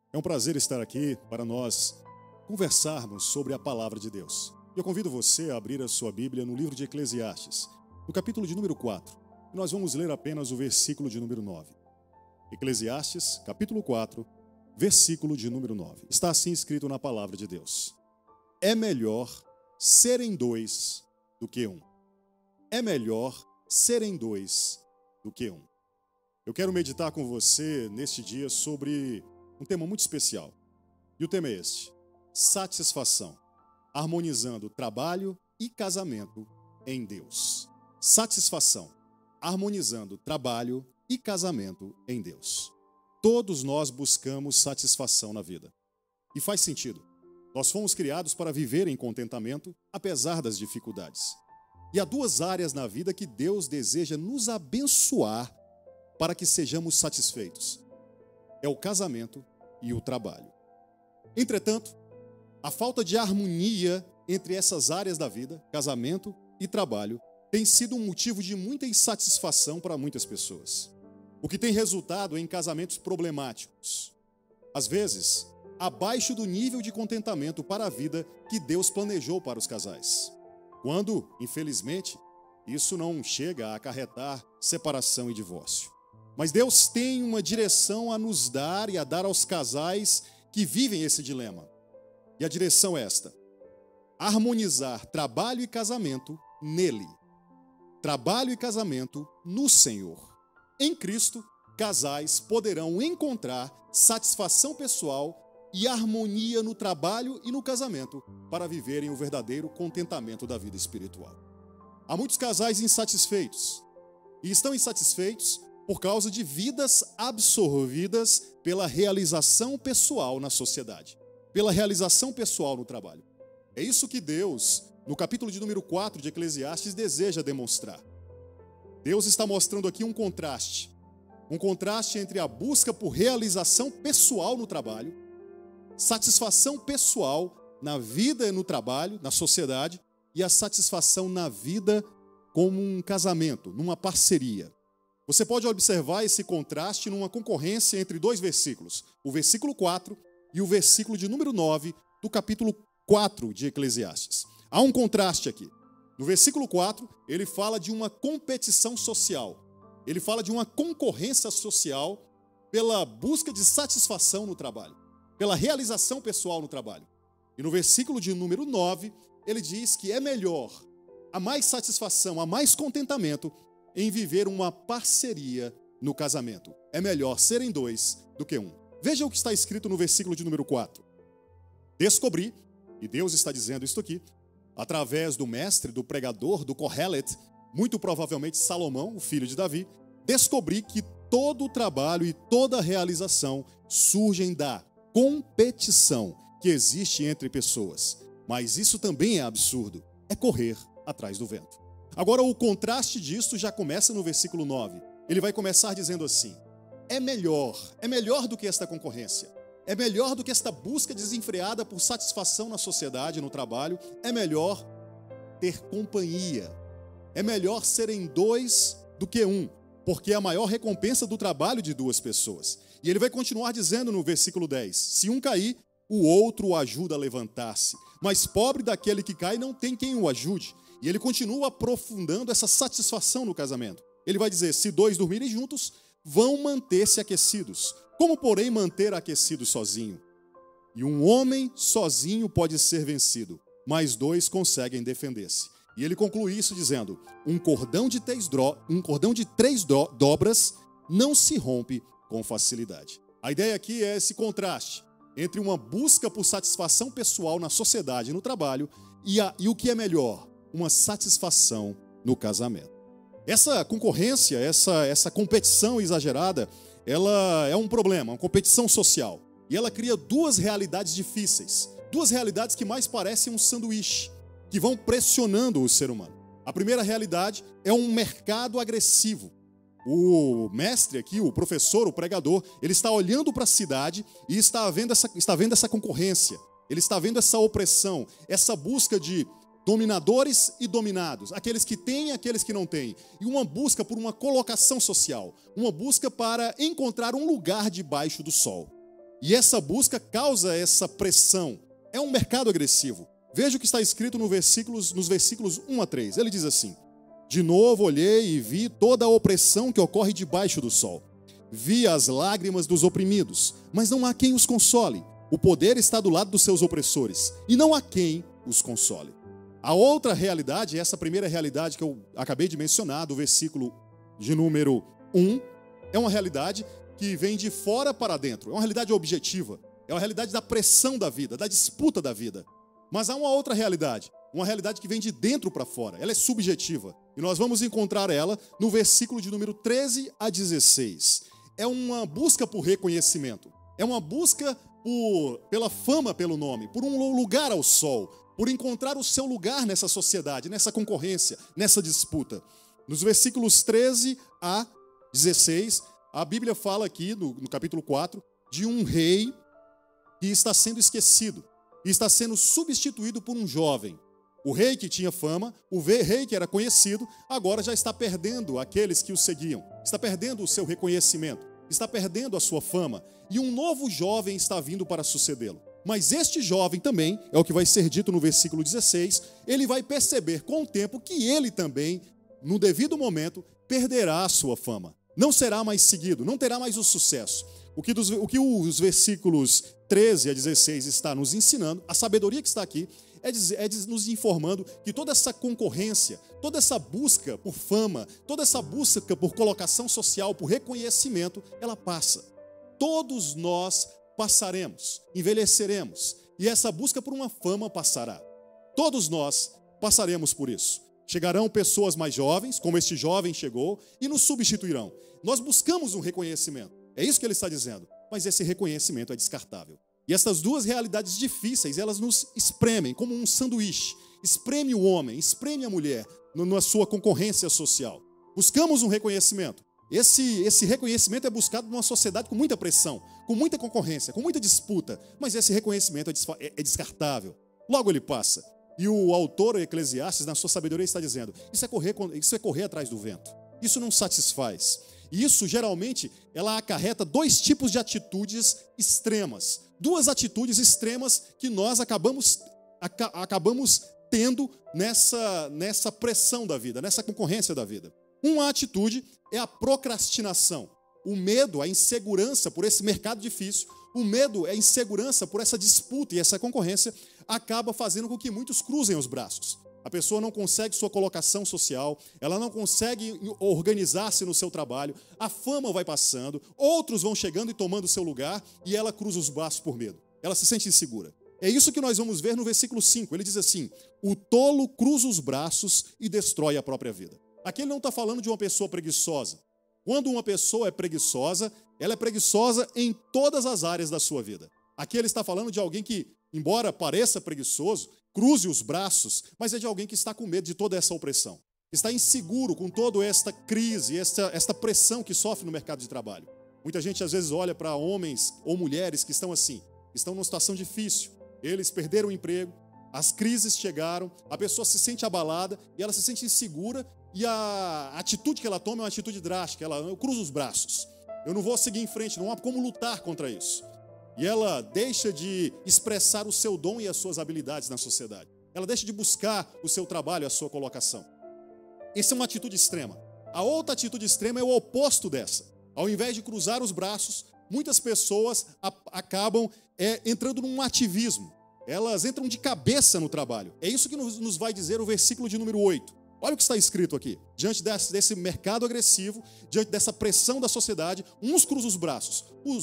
É um prazer estar aqui para nós conversarmos sobre a palavra de Deus. Eu convido você a abrir a sua Bíblia no livro de Eclesiastes, no capítulo de número 4. E nós vamos ler apenas o versículo de número 9. Eclesiastes, capítulo 4, versículo de número 9. Está assim escrito na palavra de Deus: é melhor serem dois do que um. É melhor serem dois do que um. Eu quero meditar com você neste dia sobre um tema muito especial. E o tema é este: satisfação, harmonizando trabalho e casamento em Deus. Satisfação, harmonizando trabalho e casamento em Deus. Todos nós buscamos satisfação na vida. E faz sentido. Nós fomos criados para viver em contentamento, apesar das dificuldades. E há duas áreas na vida que Deus deseja nos abençoar para que sejamos satisfeitos. É o casamento e o trabalho. Entretanto, a falta de harmonia entre essas áreas da vida, casamento e trabalho, tem sido um motivo de muita insatisfação para muitas pessoas, o que tem resultado em casamentos problemáticos, às vezes abaixo do nível de contentamento para a vida que Deus planejou para os casais, quando, infelizmente, isso não chega a acarretar separação e divórcio. Mas Deus tem uma direção a nos dar e a dar aos casais que vivem esse dilema. E a direção é esta: harmonizar trabalho e casamento nele. Trabalho e casamento no Senhor. Em Cristo, casais poderão encontrar satisfação pessoal e harmonia no trabalho e no casamento para viverem o verdadeiro contentamento da vida espiritual. Há muitos casais insatisfeitos. E estão insatisfeitos por causa de vidas absorvidas pela realização pessoal na sociedade, pela realização pessoal no trabalho. É isso que Deus, no capítulo de número 4 de Eclesiastes, deseja demonstrar. Deus está mostrando aqui um contraste entre a busca por realização pessoal no trabalho, satisfação pessoal na vida e no trabalho, na sociedade, e a satisfação na vida como um casamento, numa parceria. Você pode observar esse contraste numa concorrência entre dois versículos, o versículo 4 e o versículo de número 9 do capítulo 4 de Eclesiastes. Há um contraste aqui. No versículo 4, ele fala de uma competição social. Ele fala de uma concorrência social pela busca de satisfação no trabalho, pela realização pessoal no trabalho. E no versículo de número 9, ele diz que é melhor, há mais satisfação, há mais contentamento em viver uma parceria no casamento. É melhor serem dois do que um. Veja o que está escrito no versículo de número 4. Descobri, e Deus está dizendo isto aqui, através do mestre, do pregador, do Kohelet, muito provavelmente Salomão, o filho de Davi, descobri que todo o trabalho e toda a realização surgem da competição que existe entre pessoas. Mas isso também é absurdo, é correr atrás do vento. Agora, o contraste disso já começa no versículo 9. Ele vai começar dizendo assim: é melhor do que esta concorrência, é melhor do que esta busca desenfreada por satisfação na sociedade, no trabalho, é melhor ter companhia, é melhor serem dois do que um, porque é a maior recompensa do trabalho de duas pessoas. E ele vai continuar dizendo no versículo 10, se um cair, o outro o ajuda a levantar-se, mas pobre daquele que cai não tem quem o ajude. E ele continua aprofundando essa satisfação no casamento. Ele vai dizer, se dois dormirem juntos, vão manter-se aquecidos. Como, porém, manter aquecido sozinho? E um homem sozinho pode ser vencido, mas dois conseguem defender-se. E ele conclui isso dizendo, um cordão de três dobras não se rompe com facilidade. A ideia aqui é esse contraste entre uma busca por satisfação pessoal na sociedade e no trabalho e o que é melhor, uma satisfação no casamento. Essa concorrência, essa competição exagerada, ela é um problema, uma competição social. E ela cria duas realidades difíceis, duas realidades que mais parecem um sanduíche, que vão pressionando o ser humano. A primeira realidade é um mercado agressivo. O mestre aqui, o professor, o pregador, ele está olhando para a cidade e está vendo essa concorrência, ele está vendo essa opressão, essa busca de dominadores e dominados, aqueles que têm e aqueles que não têm, e uma busca por uma colocação social, uma busca para encontrar um lugar debaixo do sol. E essa busca causa essa pressão. É um mercado agressivo. Veja o que está escrito nos versículos 1 a 3. Ele diz assim: de novo olhei e vi toda a opressão que ocorre debaixo do sol. Vi as lágrimas dos oprimidos, mas não há quem os console. O poder está do lado dos seus opressores, e não há quem os console. A outra realidade, essa primeira realidade que eu acabei de mencionar, do versículo de número 1, é uma realidade que vem de fora para dentro. É uma realidade objetiva. É uma realidade da pressão da vida, da disputa da vida. Mas há uma outra realidade, uma realidade que vem de dentro para fora. Ela é subjetiva. E nós vamos encontrar ela no versículo de número 13 a 16. É uma busca por reconhecimento. É uma busca pela fama, pelo nome, por um lugar ao sol, por encontrar o seu lugar nessa sociedade, nessa concorrência, nessa disputa. Nos versículos 13 a 16, a Bíblia fala aqui, no capítulo 4, de um rei que está sendo esquecido e está sendo substituído por um jovem. O rei que tinha fama, o rei que era conhecido, agora já está perdendo aqueles que o seguiam, está perdendo o seu reconhecimento, está perdendo a sua fama, e um novo jovem está vindo para sucedê-lo. Mas este jovem também, é o que vai ser dito no versículo 16, ele vai perceber com o tempo que ele também, no devido momento, perderá a sua fama. Não será mais seguido, não terá mais o sucesso. O que os versículos 13 a 16 está nos ensinando, a sabedoria que está aqui, é nos informando que toda essa concorrência, toda essa busca por fama, toda essa busca por colocação social, por reconhecimento, ela passa. Todos nós passaremos, envelheceremos, e essa busca por uma fama passará. Todos nós passaremos por isso. Chegarão pessoas mais jovens, como este jovem chegou, e nos substituirão. Nós buscamos um reconhecimento, é isso que ele está dizendo, mas esse reconhecimento é descartável. E essas duas realidades difíceis, elas nos espremem como um sanduíche. Espreme o homem, espreme a mulher na sua concorrência social. Buscamos um reconhecimento. Esse reconhecimento é buscado numa sociedade com muita pressão, com muita concorrência, com muita disputa. Mas esse reconhecimento é descartável. Logo ele passa. E o autor Eclesiastes, na sua sabedoria, está dizendo: isso é correr atrás do vento. Isso não satisfaz. E isso, geralmente, ela acarreta dois tipos de atitudes extremas. Duas atitudes extremas que nós acabamos tendo nessa pressão da vida, nessa concorrência da vida. Uma atitude é a procrastinação. O medo, a insegurança por esse mercado difícil, o medo, a insegurança por essa disputa e essa concorrência, acaba fazendo com que muitos cruzem os braços. A pessoa não consegue sua colocação social, ela não consegue organizar-se no seu trabalho, a fama vai passando, outros vão chegando e tomando seu lugar, e ela cruza os braços por medo. Ela se sente insegura. É isso que nós vamos ver no versículo 5. Ele diz assim: o tolo cruza os braços e destrói a própria vida. Aqui ele não está falando de uma pessoa preguiçosa. Quando uma pessoa é preguiçosa, ela é preguiçosa em todas as áreas da sua vida. Aqui ele está falando de alguém que, embora pareça preguiçoso, cruze os braços, mas é de alguém que está com medo de toda essa opressão. Está inseguro com toda esta crise, esta pressão que sofre no mercado de trabalho. Muita gente às vezes olha para homens ou mulheres que estão assim, estão numa situação difícil. Eles perderam o emprego, as crises chegaram, a pessoa se sente abalada e ela se sente insegura, e a atitude que ela toma é uma atitude drástica. Eu cruzo os braços, eu não vou seguir em frente, não há como lutar contra isso. E ela deixa de expressar o seu dom e as suas habilidades na sociedade. Ela deixa de buscar o seu trabalho, a sua colocação. Essa é uma atitude extrema. A outra atitude extrema é o oposto dessa. Ao invés de cruzar os braços, muitas pessoas acabam entrando num ativismo. Elas entram de cabeça no trabalho. É isso que nos vai dizer o versículo de número 8. Olha o que está escrito aqui. Diante desse mercado agressivo, diante dessa pressão da sociedade, uns cruzam os braços,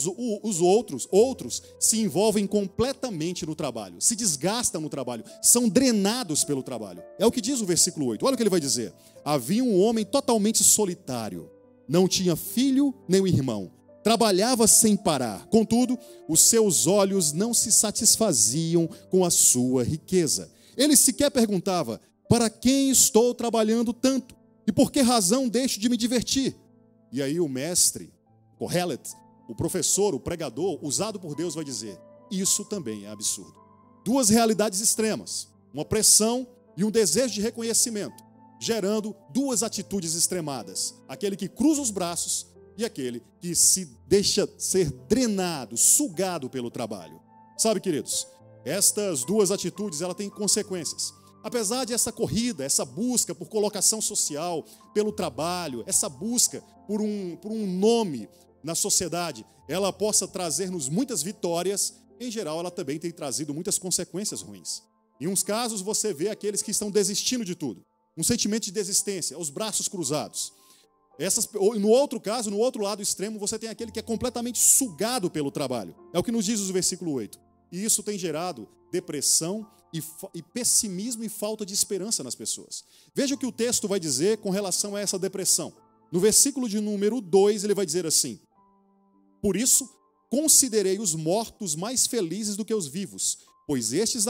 os outros se envolvem completamente no trabalho, se desgastam no trabalho, são drenados pelo trabalho. É o que diz o versículo 8. Olha o que ele vai dizer. Havia um homem totalmente solitário, não tinha filho nem irmão, trabalhava sem parar. Contudo, os seus olhos não se satisfaziam com a sua riqueza. Ele sequer perguntava: para quem estou trabalhando tanto? E por que razão deixo de me divertir? E aí o mestre, o Kohelet, o professor, o pregador, usado por Deus, vai dizer: isso também é absurdo. Duas realidades extremas, uma pressão e um desejo de reconhecimento, gerando duas atitudes extremadas. Aquele que cruza os braços e aquele que se deixa ser drenado, sugado pelo trabalho. Sabe, queridos, estas duas atitudes, ela têm consequências. Apesar de essa corrida, essa busca por colocação social, pelo trabalho, essa busca por um nome na sociedade, ela possa trazer-nos muitas vitórias, em geral ela também tem trazido muitas consequências ruins. Em uns casos você vê aqueles que estão desistindo de tudo, um sentimento de desistência, os braços cruzados. No outro caso, no outro lado extremo, você tem aquele que é completamente sugado pelo trabalho. É o que nos diz o versículo 8. E isso tem gerado depressão e pessimismo e falta de esperança nas pessoas. Veja o que o texto vai dizer com relação a essa depressão. No versículo de número 2, ele vai dizer assim: por isso, considerei os mortos mais felizes do que os vivos, pois estes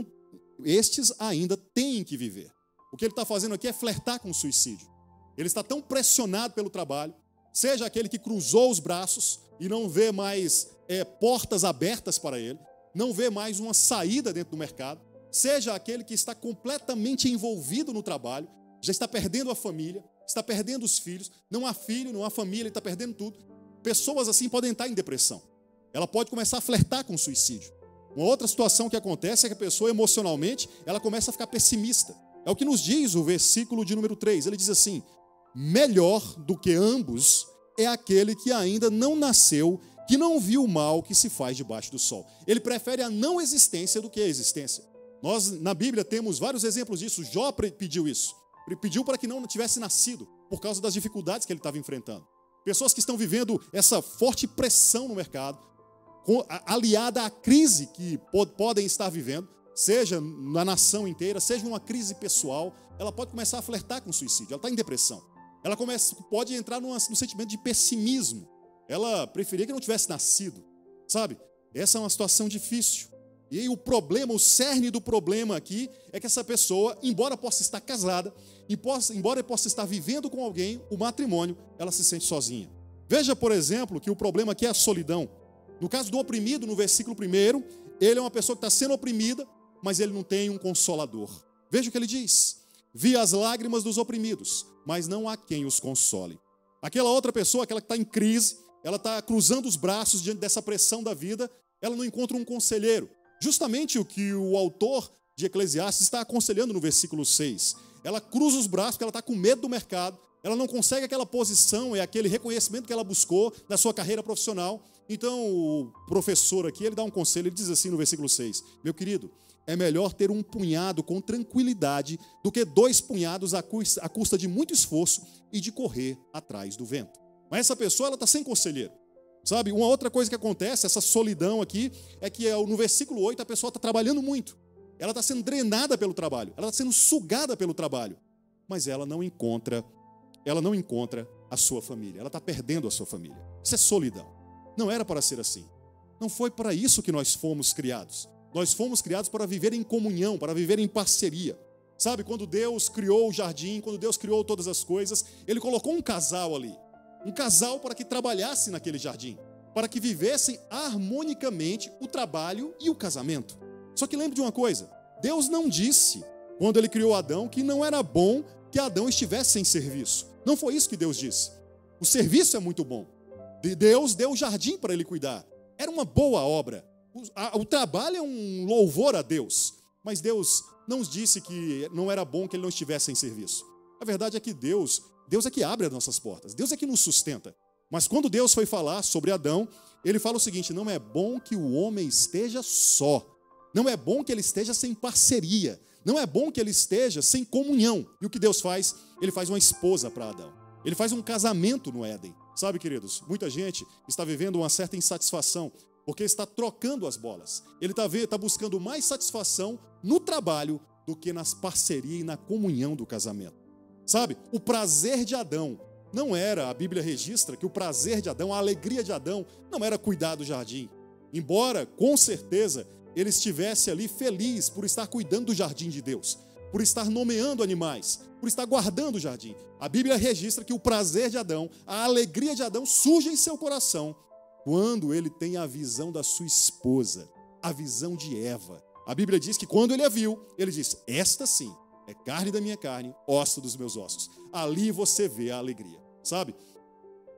ainda têm que viver. O que ele está fazendo aqui é flertar com o suicídio. Ele está tão pressionado pelo trabalho, seja aquele que cruzou os braços e não vê mais portas abertas para ele, não vê mais uma saída dentro do mercado, seja aquele que está completamente envolvido no trabalho, já está perdendo a família, está perdendo os filhos, não há filho, não há família, ele está perdendo tudo. Pessoas assim podem estar em depressão. Ela pode começar a flertar com o suicídio. Uma outra situação que acontece é que a pessoa emocionalmente, ela começa a ficar pessimista. É o que nos diz o versículo de número 3. Ele diz assim: melhor do que ambos é aquele que ainda não nasceu, que não viu o mal que se faz debaixo do sol. Ele prefere a não existência do que a existência. Nós, na Bíblia, temos vários exemplos disso. Jó pediu isso. Ele pediu para que não tivesse nascido, por causa das dificuldades que ele estava enfrentando. Pessoas que estão vivendo essa forte pressão no mercado, aliada à crise que podem estar vivendo, seja na nação inteira, seja uma crise pessoal, ela pode começar a flertar com o suicídio. Ela está em depressão. Ela pode entrar num sentimento de pessimismo. Ela preferia que não tivesse nascido, sabe? Essa é uma situação difícil. E aí o cerne do problema aqui é que essa pessoa, embora possa estar casada, embora possa estar vivendo com alguém, o matrimônio, ela se sente sozinha. Veja, por exemplo, que o problema aqui é a solidão. No caso do oprimido, no versículo 1, ele é uma pessoa que está sendo oprimida, mas ele não tem um consolador. Veja o que ele diz: vi as lágrimas dos oprimidos, mas não há quem os console. Aquela outra pessoa, aquela que está em crise, ela está cruzando os braços diante dessa pressão da vida, ela não encontra um conselheiro. Justamente o que o autor de Eclesiastes está aconselhando no versículo 6. Ela cruza os braços porque ela está com medo do mercado, ela não consegue aquela posição e aquele reconhecimento que ela buscou na sua carreira profissional. Então o professor aqui, ele dá um conselho, ele diz assim no versículo 6, meu querido, é melhor ter um punhado com tranquilidade do que 2 punhados à custa de muito esforço e de correr atrás do vento. Mas essa pessoa, ela está sem conselheiro. Sabe, uma outra coisa que acontece, essa solidão aqui, é que no versículo 8 a pessoa está trabalhando muito. Ela está sendo drenada pelo trabalho, ela está sendo sugada pelo trabalho, mas ela não encontra a sua família, ela está perdendo a sua família. Isso é solidão. Não era para ser assim. Não foi para isso que nós fomos criados. Nós fomos criados para viver em comunhão, para viver em parceria. Sabe, quando Deus criou o jardim, quando Deus criou todas as coisas, Ele colocou um casal ali. Um casal para que trabalhasse naquele jardim, para que vivessem harmonicamente o trabalho e o casamento. Só que lembre de uma coisa, Deus não disse, quando Ele criou Adão, que não era bom que Adão estivesse sem serviço. Não foi isso que Deus disse. O serviço é muito bom. Deus deu o jardim para ele cuidar. Era uma boa obra. O trabalho é um louvor a Deus. Mas Deus não disse que não era bom que ele não estivesse sem serviço. A verdade é que Deus é que abre as nossas portas. Deus é que nos sustenta. Mas quando Deus foi falar sobre Adão, ele fala o seguinte: não é bom que o homem esteja só. Não é bom que ele esteja sem parceria. Não é bom que ele esteja sem comunhão. E o que Deus faz? Ele faz uma esposa para Adão. Ele faz um casamento no Éden. Sabe, queridos, muita gente está vivendo uma certa insatisfação porque está trocando as bolas. Ele está buscando mais satisfação no trabalho do que nas parcerias e na comunhão do casamento. Sabe, o prazer de Adão não era, a Bíblia registra que o prazer de Adão, a alegria de Adão, não era cuidar do jardim. Embora, com certeza, ele estivesse ali feliz por estar cuidando do jardim de Deus, por estar nomeando animais, por estar guardando o jardim. A Bíblia registra que o prazer de Adão, a alegria de Adão surge em seu coração quando ele tem a visão da sua esposa, a visão de Eva. A Bíblia diz que quando ele a viu, ele disse: esta sim é carne da minha carne, osso dos meus ossos. Ali você vê a alegria, sabe?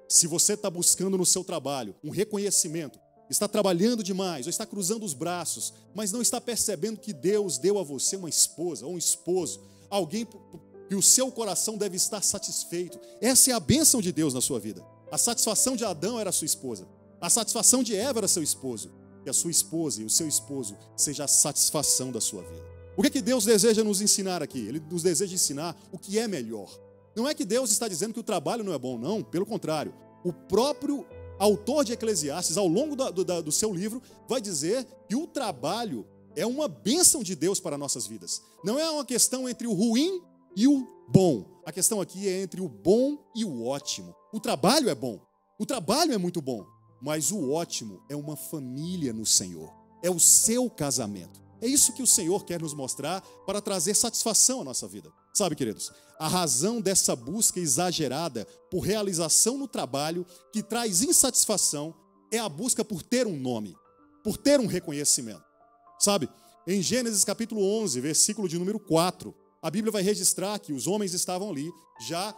Se você está buscando no seu trabalho um reconhecimento, está trabalhando demais, ou está cruzando os braços, mas não está percebendo que Deus deu a você uma esposa ou um esposo, alguém que o seu coração deve estar satisfeito. Essa é a bênção de Deus na sua vida. A satisfação de Adão era a sua esposa. A satisfação de Eva era seu esposo. Que a sua esposa e o seu esposo seja a satisfação da sua vida. O que Deus deseja nos ensinar aqui? Ele nos deseja ensinar o que é melhor. Não é que Deus está dizendo que o trabalho não é bom, não. Pelo contrário. O próprio autor de Eclesiastes, ao longo do seu livro, vai dizer que o trabalho é uma bênção de Deus para nossas vidas. Não é uma questão entre o ruim e o bom. A questão aqui é entre o bom e o ótimo. O trabalho é bom. O trabalho é muito bom. Mas o ótimo é uma família no Senhor. É o seu casamento. É isso que o Senhor quer nos mostrar para trazer satisfação à nossa vida. Sabe, queridos, a razão dessa busca exagerada por realização no trabalho que traz insatisfação é a busca por ter um nome, por ter um reconhecimento. Sabe, em Gênesis capítulo 11, versículo de número 4, a Bíblia vai registrar que os homens estavam ali, já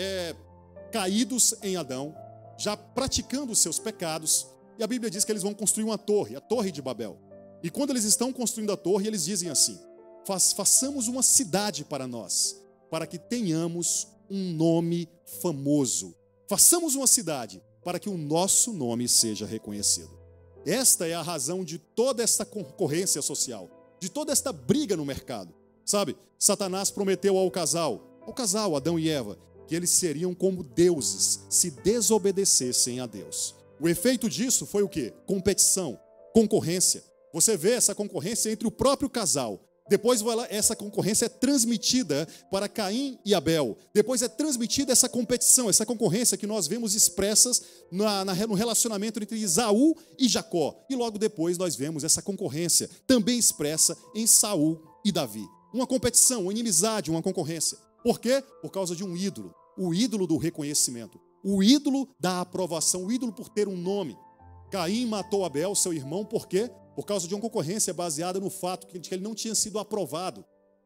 caídos em Adão, já praticando os seus pecados, e a Bíblia diz que eles vão construir uma torre, a Torre de Babel. E quando eles estão construindo a torre, eles dizem assim: façamos uma cidade para nós, para que tenhamos um nome famoso. Façamos uma cidade para que o nosso nome seja reconhecido. Esta é a razão de toda esta concorrência social, de toda esta briga no mercado. Sabe, Satanás prometeu ao casal, Adão e Eva, que eles seriam como deuses se desobedecessem a Deus. O efeito disso foi o quê? Competição, concorrência. Você vê essa concorrência entre o próprio casal. Depois essa concorrência é transmitida para Caim e Abel. Depois é transmitida essa competição, essa concorrência que nós vemos expressas no relacionamento entre Esaú e Jacó. E logo depois nós vemos essa concorrência também expressa em Saul e Davi. Uma competição, uma inimizade, uma concorrência. Por quê? Por causa de um ídolo. O ídolo do reconhecimento. O ídolo da aprovação. O ídolo por ter um nome. Caim matou Abel, seu irmão, por quê? Por causa de uma concorrência baseada no fato de que ele não tinha sido aprovado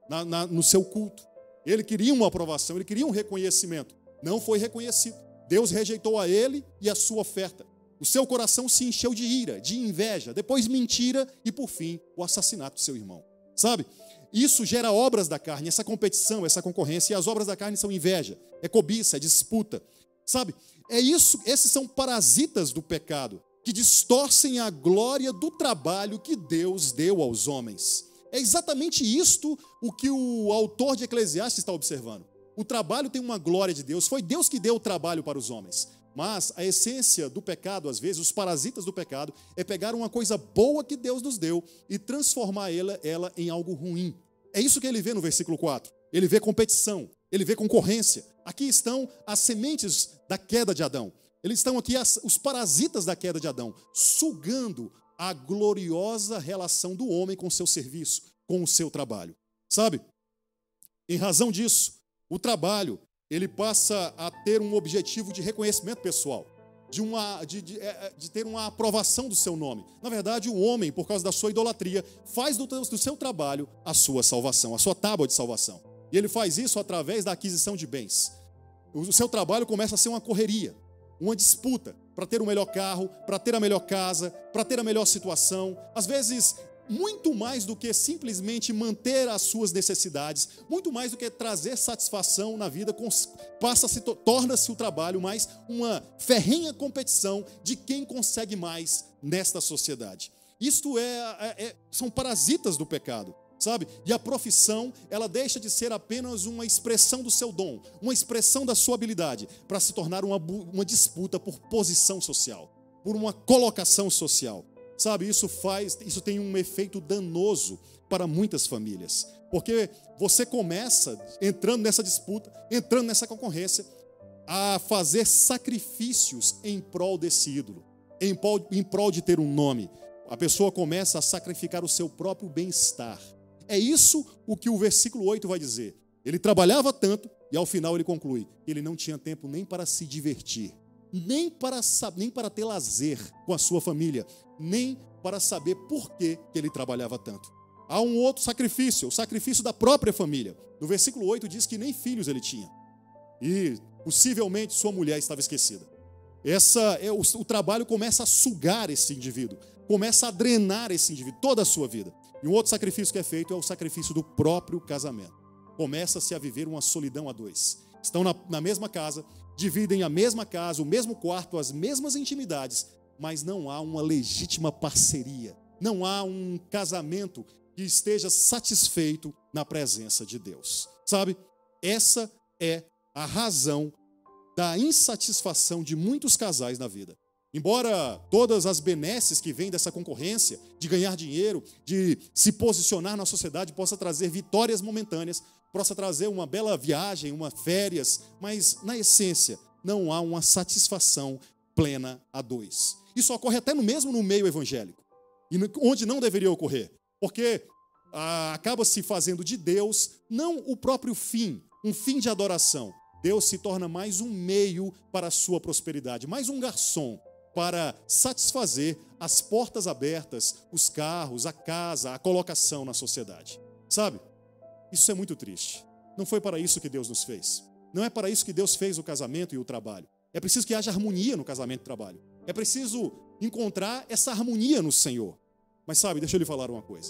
no seu culto. Ele queria uma aprovação, ele queria um reconhecimento. Não foi reconhecido. Deus rejeitou a ele e a sua oferta. O seu coração se encheu de ira, de inveja, depois mentira e, por fim, o assassinato do seu irmão. Sabe? Isso gera obras da carne, essa competição, essa concorrência. E as obras da carne são inveja, é cobiça, é disputa. Sabe? É isso, esses são parasitas do pecado, que distorcem a glória do trabalho que Deus deu aos homens. É exatamente isto o que o autor de Eclesiastes está observando. O trabalho tem uma glória de Deus, foi Deus que deu o trabalho para os homens. Mas a essência do pecado, às vezes, os parasitas do pecado, é pegar uma coisa boa que Deus nos deu e transformar ela em algo ruim. É isso que ele vê no versículo 4. Ele vê competição, ele vê concorrência. Aqui estão as sementes da queda de Adão. Eles estão aqui, os parasitas da queda de Adão, sugando a gloriosa relação do homem com o seu serviço, com o seu trabalho. Sabe? Em razão disso, o trabalho, ele passa a ter um objetivo de reconhecimento pessoal, de ter uma aprovação do seu nome. Na verdade, o homem, por causa da sua idolatria, faz do seu trabalho a sua salvação, a sua tábua de salvação. E ele faz isso através da aquisição de bens. O seu trabalho começa a ser uma correria, uma disputa para ter o melhor carro, para ter a melhor casa, para ter a melhor situação. Às vezes, muito mais do que simplesmente manter as suas necessidades, muito mais do que trazer satisfação na vida, torna-se o trabalho mais uma ferrenha competição de quem consegue mais nesta sociedade. Isto são parasitas do pecado. Sabe? E a profissão, ela deixa de ser apenas uma expressão do seu dom, uma expressão da sua habilidade, para se tornar uma disputa por posição social, por uma colocação social. Sabe? Isso tem um efeito danoso para muitas famílias, porque você começa entrando nessa disputa, entrando nessa concorrência, a fazer sacrifícios em prol desse ídolo, em prol de ter um nome. A pessoa começa a sacrificar o seu próprio bem-estar. É isso o que o versículo 8 vai dizer. Ele trabalhava tanto, e ao final ele conclui, que ele não tinha tempo nem para se divertir, nem para ter lazer com a sua família, nem para saber por que ele trabalhava tanto. Há um outro sacrifício, o sacrifício da própria família. No versículo 8 diz que nem filhos ele tinha. E possivelmente sua mulher estava esquecida. O trabalho começa a sugar esse indivíduo, começa a drenar esse indivíduo, toda a sua vida. E um outro sacrifício que é feito é o sacrifício do próprio casamento. Começa-se a viver uma solidão a dois. Estão na mesma casa, dividem a mesma casa, o mesmo quarto, as mesmas intimidades, mas não há uma legítima parceria. Não há um casamento que esteja satisfeito na presença de Deus. Sabe? Essa é a razão da insatisfação de muitos casais na vida. Embora todas as benesses que vêm dessa concorrência, de ganhar dinheiro, de se posicionar na sociedade, possa trazer vitórias momentâneas, possa trazer uma bela viagem, uma férias, mas na essência não há uma satisfação plena a dois. Isso ocorre até mesmo no meio evangélico, onde não deveria ocorrer, porque acaba se fazendo de Deus não o próprio fim, um fim de adoração. Deus se torna mais um meio para a sua prosperidade, mais um garçom para satisfazer as portas abertas, os carros, a casa, a colocação na sociedade. Sabe? Isso é muito triste. Não foi para isso que Deus nos fez. Não é para isso que Deus fez o casamento e o trabalho. É preciso que haja harmonia no casamento e trabalho. É preciso encontrar essa harmonia no Senhor. Mas sabe, deixa eu lhe falar uma coisa.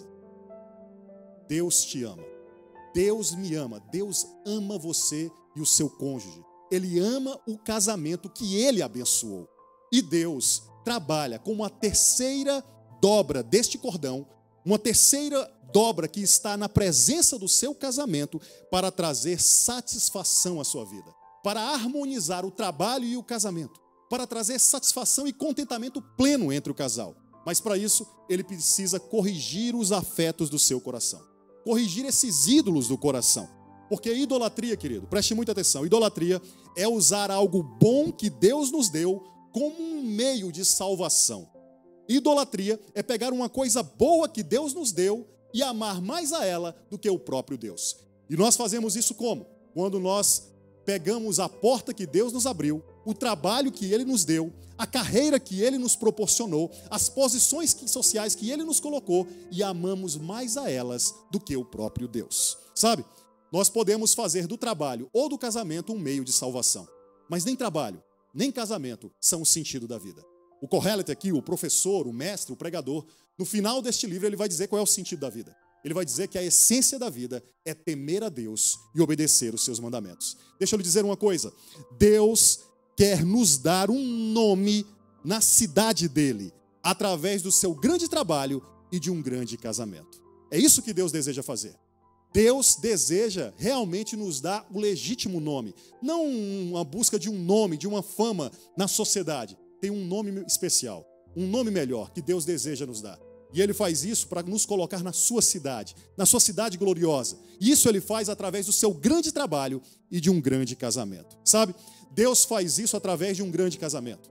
Deus te ama. Deus me ama. Deus ama você e o seu cônjuge. Ele ama o casamento que Ele abençoou. E Deus trabalha com uma terceira dobra deste cordão, uma terceira dobra que está na presença do seu casamento para trazer satisfação à sua vida, para harmonizar o trabalho e o casamento, para trazer satisfação e contentamento pleno entre o casal. Mas para isso, ele precisa corrigir os afetos do seu coração, corrigir esses ídolos do coração. Porque idolatria, querido, preste muita atenção, idolatria é usar algo bom que Deus nos deu como um meio de salvação. Idolatria é pegar uma coisa boa que Deus nos deu e amar mais a ela do que o próprio Deus. E nós fazemos isso como? Quando nós pegamos a porta que Deus nos abriu, o trabalho que Ele nos deu, a carreira que Ele nos proporcionou, as posições sociais que Ele nos colocou e amamos mais a elas do que o próprio Deus. Sabe? Nós podemos fazer do trabalho ou do casamento um meio de salvação. Mas nem trabalho, nem casamento são o sentido da vida. O Kohelet aqui, o professor, o mestre, o pregador, no final deste livro ele vai dizer qual é o sentido da vida. Ele vai dizer que a essência da vida é temer a Deus e obedecer os seus mandamentos. Deixa eu lhe dizer uma coisa. Deus quer nos dar um nome na cidade dele, através do seu grande trabalho e de um grande casamento. É isso que Deus deseja fazer. Deus deseja realmente nos dar o legítimo nome, não uma busca de um nome, de uma fama na sociedade. Tem um nome especial, um nome melhor que Deus deseja nos dar. E Ele faz isso para nos colocar na sua cidade gloriosa. E isso Ele faz através do seu grande trabalho e de um grande casamento. Sabe? Deus faz isso através de um grande casamento.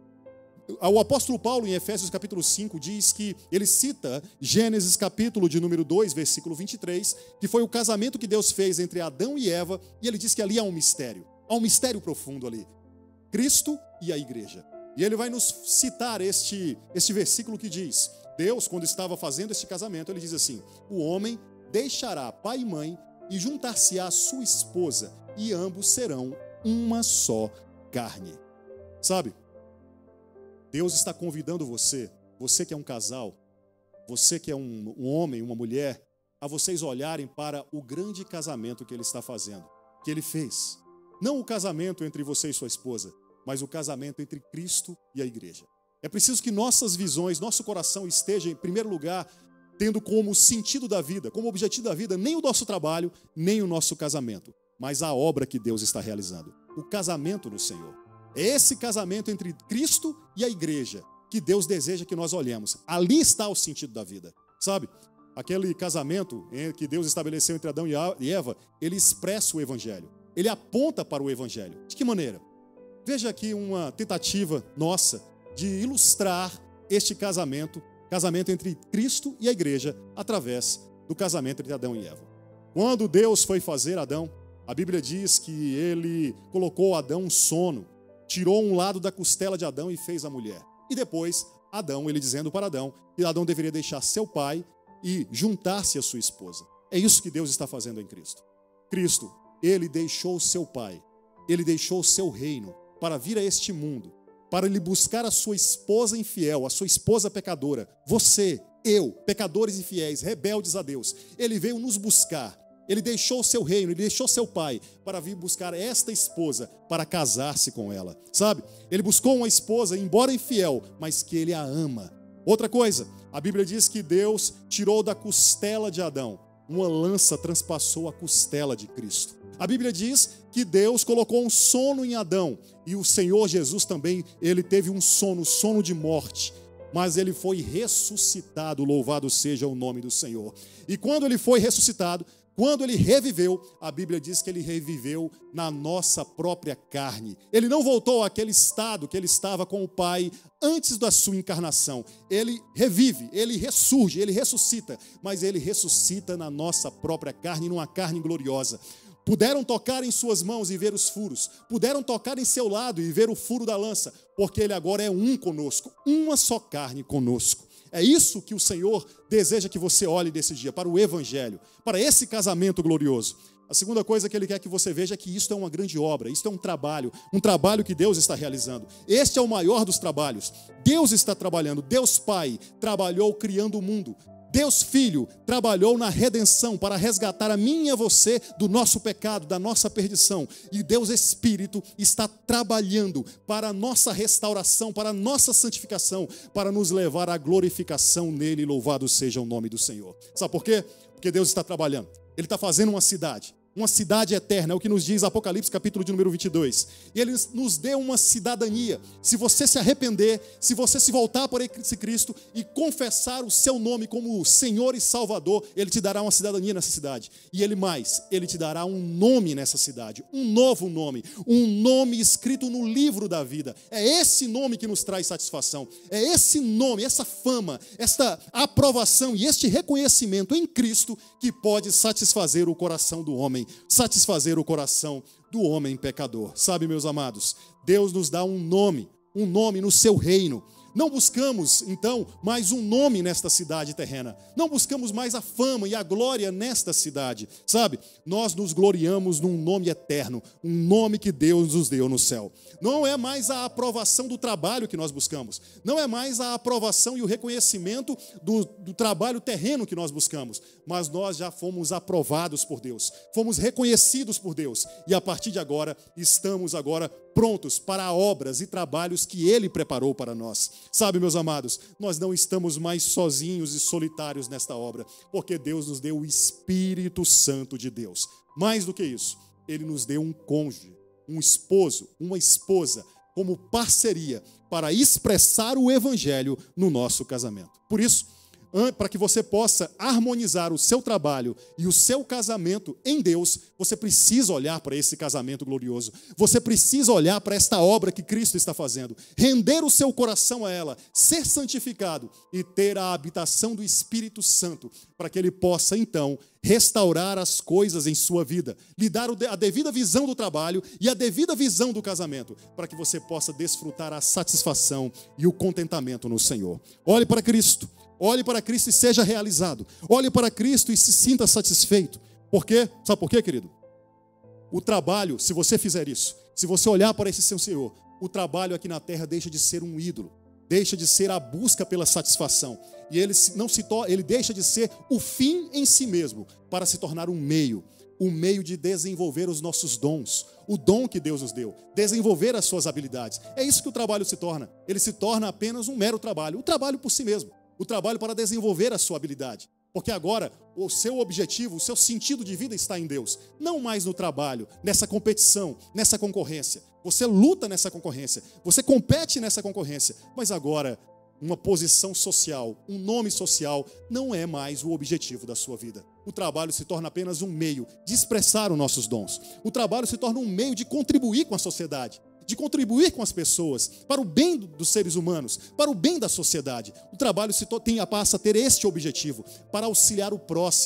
O apóstolo Paulo, em Efésios capítulo 5, diz que ele cita Gênesis capítulo de número 2, versículo 23, que foi o casamento que Deus fez entre Adão e Eva, e ele diz que ali há um mistério profundo ali. Cristo e a igreja. E ele vai nos citar este versículo que diz, Deus, quando estava fazendo este casamento, ele diz assim, o homem deixará pai e mãe e juntar-se-á à sua esposa, e ambos serão uma só carne. Sabe? Deus está convidando você que é um casal, você que é um homem, uma mulher, a vocês olharem para o grande casamento que Ele está fazendo, que Ele fez. Não o casamento entre você e sua esposa, mas o casamento entre Cristo e a igreja. É preciso que nossas visões, nosso coração esteja, em primeiro lugar, tendo como sentido da vida, como objetivo da vida, nem o nosso trabalho, nem o nosso casamento, mas a obra que Deus está realizando, o casamento no Senhor. É esse casamento entre Cristo e a igreja que Deus deseja que nós olhemos. Ali está o sentido da vida, sabe? Aquele casamento que Deus estabeleceu entre Adão e Eva, ele expressa o Evangelho. Ele aponta para o Evangelho. De que maneira? Veja aqui uma tentativa nossa de ilustrar este casamento entre Cristo e a igreja, através do casamento entre Adão e Eva. Quando Deus foi fazer Adão, a Bíblia diz que Ele colocou Adão um sono, tirou um lado da costela de Adão e fez a mulher. E depois, ele dizendo para Adão que Adão deveria deixar seu pai e juntar-se à sua esposa. É isso que Deus está fazendo em Cristo. Cristo, Ele deixou seu pai, Ele deixou o seu reino para vir a este mundo para ele buscar a sua esposa infiel, a sua esposa pecadora. Você, eu, pecadores infiéis, rebeldes a Deus. Ele veio nos buscar. Ele deixou o seu reino, ele deixou seu pai para vir buscar esta esposa, para casar-se com ela. Sabe? Ele buscou uma esposa, embora infiel, mas que ele a ama. Outra coisa, a Bíblia diz que Deus tirou da costela de Adão. Uma lança transpassou a costela de Cristo. A Bíblia diz que Deus colocou um sono em Adão. E o Senhor Jesus também, ele teve um sono de morte. Mas ele foi ressuscitado, louvado seja o nome do Senhor. E quando ele foi ressuscitado, quando ele reviveu, a Bíblia diz que ele reviveu na nossa própria carne. Ele não voltou àquele estado que ele estava com o Pai antes da sua encarnação. Ele revive, ele ressurge, ele ressuscita, mas ele ressuscita na nossa própria carne, numa carne gloriosa. Puderam tocar em suas mãos e ver os furos. Puderam tocar em seu lado e ver o furo da lança, porque ele agora é um conosco, uma só carne conosco. É isso que o Senhor deseja que você olhe desse dia, para o Evangelho, para esse casamento glorioso. A segunda coisa que ele quer que você veja é que isto é uma grande obra, isto é um trabalho que Deus está realizando. Este é o maior dos trabalhos. Deus está trabalhando, Deus Pai trabalhou criando o mundo. Deus Filho trabalhou na redenção para resgatar a mim e a você do nosso pecado, da nossa perdição. E Deus Espírito está trabalhando para a nossa restauração, para a nossa santificação, para nos levar à glorificação nele. Louvado seja o nome do Senhor. Sabe por quê? Porque Deus está trabalhando. Ele está fazendo uma cidade eterna, é o que nos diz Apocalipse capítulo de número 22. E ele nos deu uma cidadania. Se você se arrepender, se você se voltar para esse Cristo e confessar o seu nome como Senhor e Salvador, ele te dará uma cidadania nessa cidade. E ele te dará um nome nessa cidade, um novo nome, um nome escrito no livro da vida. É esse nome que nos traz satisfação. É esse nome, essa fama, esta aprovação e este reconhecimento em Cristo que pode satisfazer o coração do homem, satisfazer o coração do homem pecador. Sabe, meus amados, Deus nos dá um nome no seu reino. Não buscamos, então, mais um nome nesta cidade terrena. Não buscamos mais a fama e a glória nesta cidade. Sabe, nós nos gloriamos num nome eterno, um nome que Deus nos deu no céu. Não é mais a aprovação do trabalho que nós buscamos. Não é mais a aprovação e o reconhecimento do trabalho terreno que nós buscamos. Mas nós já fomos aprovados por Deus. Fomos reconhecidos por Deus. E a partir de agora, estamos agora prontos para obras e trabalhos que Ele preparou para nós. Sabe, meus amados, nós não estamos mais sozinhos e solitários nesta obra, porque Deus nos deu o Espírito Santo de Deus. Mais do que isso, Ele nos deu um cônjuge, um esposo, uma esposa, como parceria para expressar o Evangelho no nosso casamento. Por isso, para que você possa harmonizar o seu trabalho e o seu casamento em Deus, você precisa olhar para esse casamento glorioso. Você precisa olhar para esta obra que Cristo está fazendo, render o seu coração a ela, ser santificado e ter a habitação do Espírito Santo, para que Ele possa, então, restaurar as coisas em sua vida, lhe dar a devida visão do trabalho e a devida visão do casamento, para que você possa desfrutar a satisfação e o contentamento no Senhor. Olhe para Cristo. Olhe para Cristo e seja realizado. Olhe para Cristo e se sinta satisfeito. Por quê? Sabe por quê, querido? O trabalho, se você fizer isso, se você olhar para esse seu Senhor, o trabalho aqui na terra deixa de ser um ídolo, deixa de ser a busca pela satisfação. E ele deixa de ser o fim em si mesmo, para se tornar um meio de desenvolver os nossos dons, o dom que Deus nos deu, desenvolver as suas habilidades. É isso que o trabalho se torna. Ele se torna apenas um mero trabalho, o trabalho por si mesmo. O trabalho para desenvolver a sua habilidade. Porque agora o seu objetivo, o seu sentido de vida está em Deus. Não mais no trabalho, nessa competição, nessa concorrência. Você luta nessa concorrência, você compete nessa concorrência. Mas agora, uma posição social, um nome social, não é mais o objetivo da sua vida. O trabalho se torna apenas um meio de expressar os nossos dons. O trabalho se torna um meio de contribuir com a sociedade, de contribuir com as pessoas, para o bem dos seres humanos, para o bem da sociedade. O trabalho passa a ter este objetivo, para auxiliar o próximo,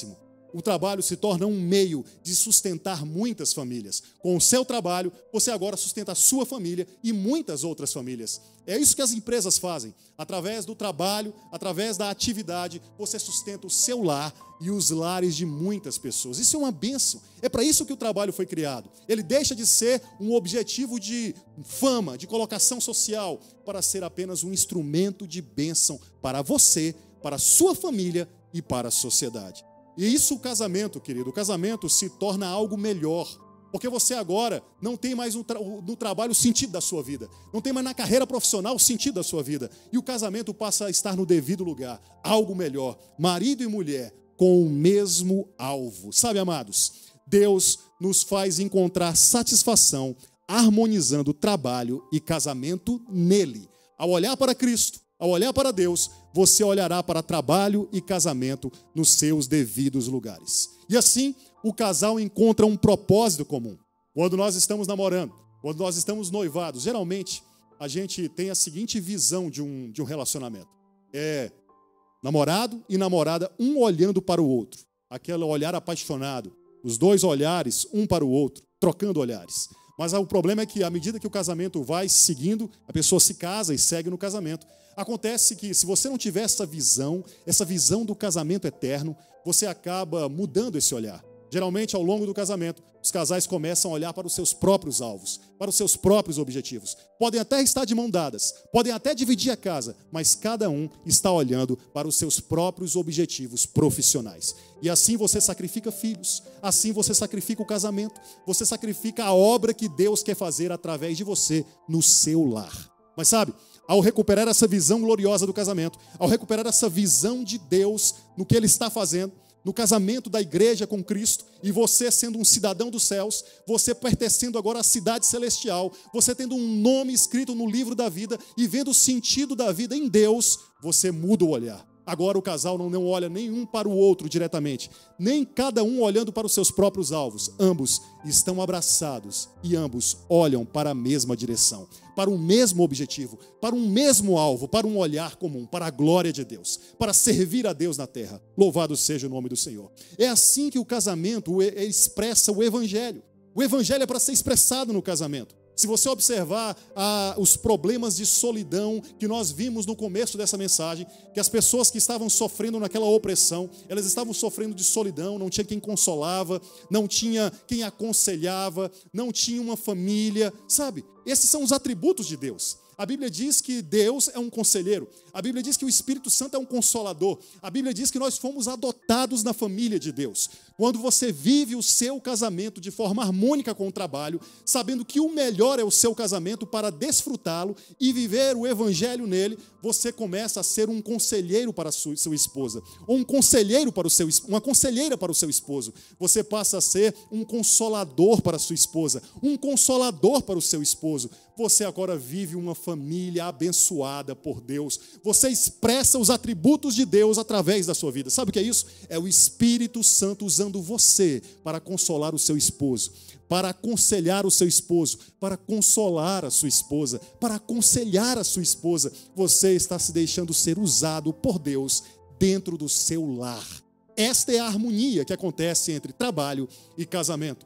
o trabalho se torna um meio de sustentar muitas famílias. Com o seu trabalho, você agora sustenta a sua família e muitas outras famílias. É isso que as empresas fazem. Através do trabalho, através da atividade, você sustenta o seu lar e os lares de muitas pessoas. Isso é uma bênção. É para isso que o trabalho foi criado. Ele deixa de ser um objetivo de fama, de colocação social, para ser apenas um instrumento de bênção para você, para a sua família e para a sociedade. E isso o casamento, querido. O casamento se torna algo melhor. Porque você agora não tem mais no trabalho o sentido da sua vida. Não tem mais na carreira profissional o sentido da sua vida. E o casamento passa a estar no devido lugar. Algo melhor. Marido e mulher com o mesmo alvo. Sabe, amados? Deus nos faz encontrar satisfação harmonizando trabalho e casamento nele. Ao olhar para Cristo, ao olhar para Deus, você olhará para trabalho e casamento nos seus devidos lugares. E assim, o casal encontra um propósito comum. Quando nós estamos namorando, quando nós estamos noivados, geralmente a gente tem a seguinte visão de um relacionamento. É namorado e namorada, um olhando para o outro. Aquele olhar apaixonado. Os dois olhares, um para o outro, trocando olhares. Mas o problema é que, à medida que o casamento vai seguindo, a pessoa se casa e segue no casamento. Acontece que, se você não tiver essa visão do casamento eterno, você acaba mudando esse olhar. Geralmente, ao longo do casamento, os casais começam a olhar para os seus próprios alvos, para os seus próprios objetivos. Podem até estar de mão dadas, podem até dividir a casa, mas cada um está olhando para os seus próprios objetivos profissionais. E assim você sacrifica filhos, assim você sacrifica o casamento, você sacrifica a obra que Deus quer fazer através de você no seu lar. Mas sabe, ao recuperar essa visão gloriosa do casamento, ao recuperar essa visão de Deus no que Ele está fazendo, no casamento da igreja com Cristo, e você sendo um cidadão dos céus, você pertencendo agora à cidade celestial, você tendo um nome escrito no livro da vida e vendo o sentido da vida em Deus, você muda o olhar. Agora o casal não olha nem um para o outro diretamente, nem cada um olhando para os seus próprios alvos. Ambos estão abraçados e ambos olham para a mesma direção, para o mesmo objetivo, para um mesmo alvo, para um olhar comum, para a glória de Deus, para servir a Deus na terra. Louvado seja o nome do Senhor. É assim que o casamento expressa o Evangelho. O Evangelho é para ser expressado no casamento. Se você observar os problemas de solidão que nós vimos no começo dessa mensagem, que as pessoas que estavam sofrendo naquela opressão, elas estavam sofrendo de solidão, não tinha quem consolava, não tinha quem aconselhava, não tinha uma família, sabe? Esses são os atributos de Deus. A Bíblia diz que Deus é um conselheiro. A Bíblia diz que o Espírito Santo é um consolador. A Bíblia diz que nós fomos adotados na família de Deus. Quando você vive o seu casamento de forma harmônica com o trabalho, sabendo que o melhor é o seu casamento para desfrutá-lo e viver o Evangelho nele, você começa a ser um conselheiro para a sua esposa, ou um conselheiro para uma conselheira para o seu esposo. Você passa a ser um consolador para a sua esposa, um consolador para o seu esposo. Você agora vive uma família abençoada por Deus. Você expressa os atributos de Deus através da sua vida. Sabe o que é isso? É o Espírito Santo usando você para consolar o seu esposo, para aconselhar o seu esposo, para consolar a sua esposa, para aconselhar a sua esposa. Você está se deixando ser usado por Deus dentro do seu lar. Esta é a harmonia que acontece entre trabalho e casamento.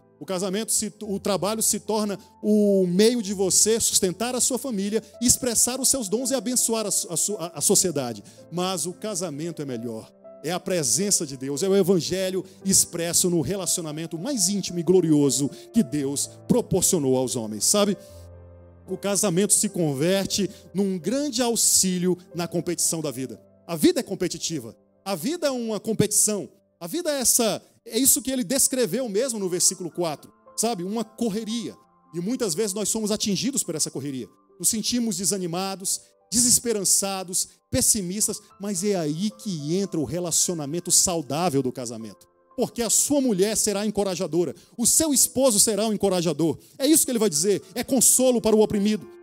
O trabalho se torna o meio de você sustentar a sua família, expressar os seus dons e abençoar a sociedade. Mas o casamento é melhor. É a presença de Deus, é o Evangelho expresso no relacionamento mais íntimo e glorioso que Deus proporcionou aos homens, sabe? O casamento se converte num grande auxílio na competição da vida. A vida é competitiva, a vida é uma competição, a vida é isso que ele descreveu mesmo no versículo 4, sabe? Uma correria. E muitas vezes nós somos atingidos por essa correria. Nos sentimos desanimados, desesperançados, pessimistas, mas é aí que entra o relacionamento saudável do casamento. Porque a sua mulher será encorajadora, o seu esposo será um encorajador. É isso que ele vai dizer, é consolo para o oprimido.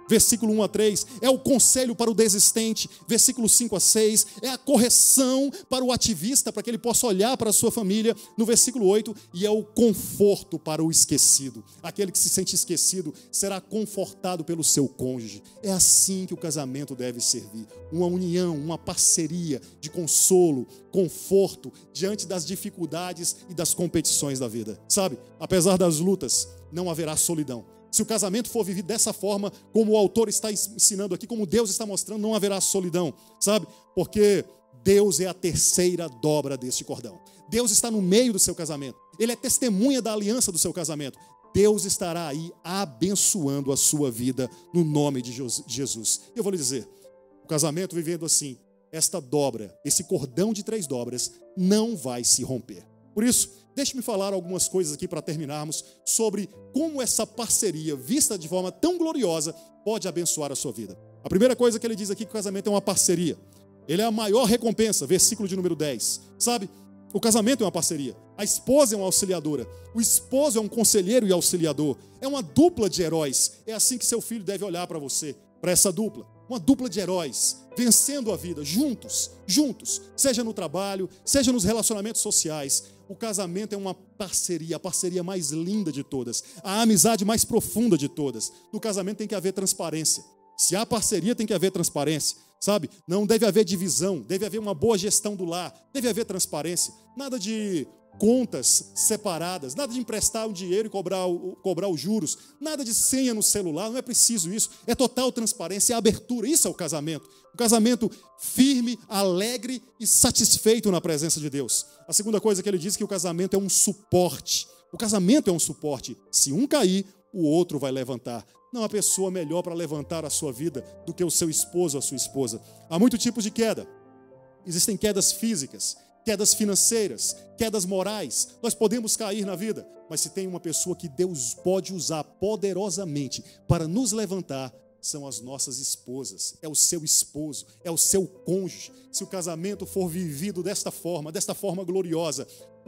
versículo 1 a 3, é o conselho para o desistente, versículo 5 a 6, é a correção para o ativista, para que ele possa olhar para a sua família, no versículo 8, e é o conforto para o esquecido. Aquele que se sente esquecido será confortado pelo seu cônjuge. É assim que o casamento deve servir, uma união, uma parceria de consolo, conforto, diante das dificuldades e das competições da vida. Sabe, apesar das lutas, não haverá solidão. Se o casamento for vivido dessa forma, como o autor está ensinando aqui, como Deus está mostrando, não haverá solidão, sabe? Porque Deus é a terceira dobra deste cordão. Deus está no meio do seu casamento. Ele é testemunha da aliança do seu casamento. Deus estará aí abençoando a sua vida no nome de Jesus. Eu vou lhe dizer, o casamento vivendo assim, esta dobra, esse cordão de 3 dobras, não vai se romper. Por isso, deixe-me falar algumas coisas aqui para terminarmos sobre como essa parceria, vista de forma tão gloriosa, pode abençoar a sua vida. A primeira coisa que ele diz aqui, que o casamento é uma parceria. Ele é a maior recompensa, versículo de número 10. Sabe, o casamento é uma parceria. A esposa é uma auxiliadora. O esposo é um conselheiro e auxiliador. É uma dupla de heróis. É assim que seu filho deve olhar para você, para essa dupla. Uma dupla de heróis, vencendo a vida, juntos, seja no trabalho, seja nos relacionamentos sociais. O casamento é uma parceria, a parceria mais linda de todas, a amizade mais profunda de todas. No casamento tem que haver transparência. Se há parceria, tem que haver transparência, sabe? Não deve haver divisão, deve haver uma boa gestão do lar, deve haver transparência. Nada de contas separadas, nada de emprestar o dinheiro e cobrar os juros, nada de senha no celular, não é preciso isso. É total transparência, é abertura, isso é o casamento. Um casamento firme, alegre e satisfeito na presença de Deus. A segunda coisa que ele diz é que o casamento é um suporte. O casamento é um suporte. Se um cair, o outro vai levantar. Não há pessoa melhor para levantar a sua vida do que o seu esposo ou a sua esposa. Há muitos tipos de queda. Existem quedas físicas, quedas financeiras, quedas morais. Nós podemos cair na vida, mas se tem uma pessoa que Deus pode usar poderosamente para nos levantar, são as nossas esposas, é o seu esposo, é o seu cônjuge. Se o casamento for vivido desta forma gloriosa,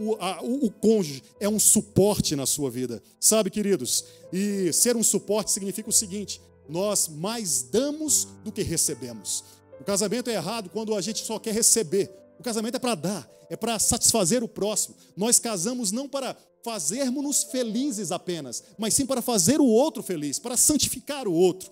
o cônjuge é um suporte na sua vida, sabe, queridos? E ser um suporte significa o seguinte: nós mais damos do que recebemos. O casamento é errado quando a gente só quer receber. O casamento é para dar, é para satisfazer o próximo. Nós casamos não para fazermos-nos felizes apenas, mas sim para fazer o outro feliz, para santificar o outro.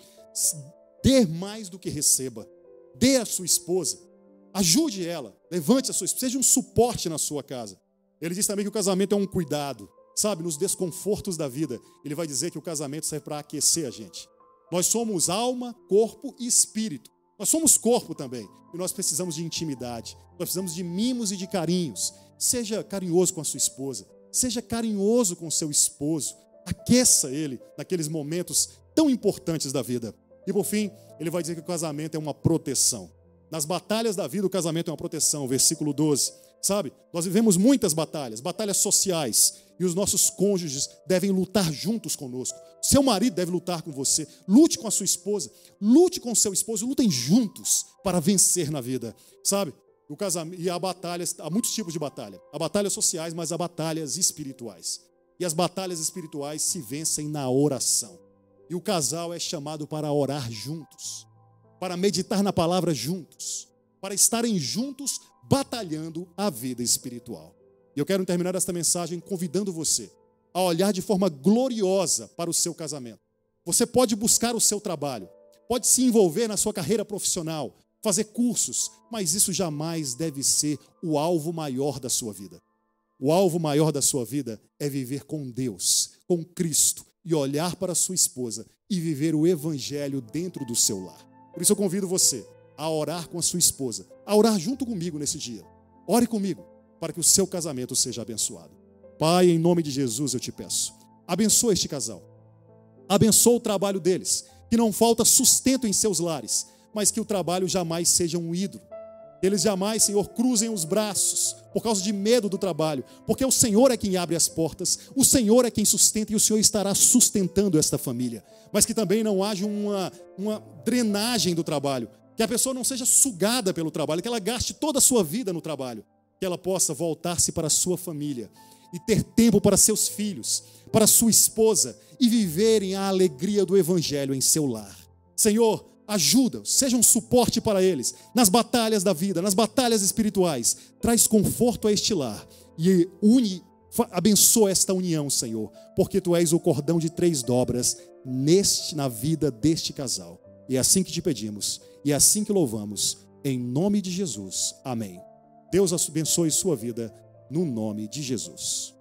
Dê mais do que receba. Dê à sua esposa. Ajude ela. Levante a sua esposa. Seja um suporte na sua casa. Ele diz também que o casamento é um cuidado. Sabe, nos desconfortos da vida, ele vai dizer que o casamento serve para aquecer a gente. Nós somos alma, corpo e espírito. Nós somos corpo também. E nós precisamos de intimidade. Nós precisamos de mimos e de carinhos. Seja carinhoso com a sua esposa. Seja carinhoso com o seu esposo. Aqueça ele naqueles momentos tão importantes da vida. E por fim, ele vai dizer que o casamento é uma proteção. Nas batalhas da vida, o casamento é uma proteção. Versículo 12. Sabe, nós vivemos muitas batalhas, batalhas sociais, e os nossos cônjuges devem lutar juntos conosco. Seu marido deve lutar com você. Lute com a sua esposa, lute com o seu esposo, lutem juntos para vencer na vida. Sabe, o casamento, e há batalhas, há muitos tipos de batalha. Há batalhas sociais, mas há batalhas espirituais. E as batalhas espirituais se vencem na oração. E o casal é chamado para orar juntos, para meditar na palavra juntos, para estarem juntos batalhando a vida espiritual. E eu quero terminar esta mensagem convidando você a olhar de forma gloriosa para o seu casamento. Você pode buscar o seu trabalho, pode se envolver na sua carreira profissional, fazer cursos, mas isso jamais deve ser o alvo maior da sua vida. O alvo maior da sua vida é viver com Deus, com Cristo, e olhar para a sua esposa e viver o evangelho dentro do seu lar. Por isso eu convido você a orar com a sua esposa, a orar junto comigo nesse dia. Ore comigo para que o seu casamento seja abençoado. Pai, em nome de Jesus eu te peço, abençoa este casal. Abençoa o trabalho deles, que não falta sustento em seus lares, mas que o trabalho jamais seja um ídolo. Eles jamais, Senhor, cruzem os braços por causa de medo do trabalho, porque o Senhor é quem abre as portas, o Senhor é quem sustenta e o Senhor estará sustentando esta família. Mas que também não haja uma drenagem do trabalho, que a pessoa não seja sugada pelo trabalho, que ela gaste toda a sua vida no trabalho, que ela possa voltar-se para a sua família e ter tempo para seus filhos, para sua esposa e viverem a alegria do evangelho em seu lar. Senhor, ajuda, seja um suporte para eles, nas batalhas da vida, nas batalhas espirituais. Traz conforto a este lar e abençoa esta união, Senhor, porque Tu és o cordão de 3 dobras na vida deste casal. E é assim que te pedimos, e é assim que louvamos, em nome de Jesus. Amém. Deus abençoe sua vida, no nome de Jesus.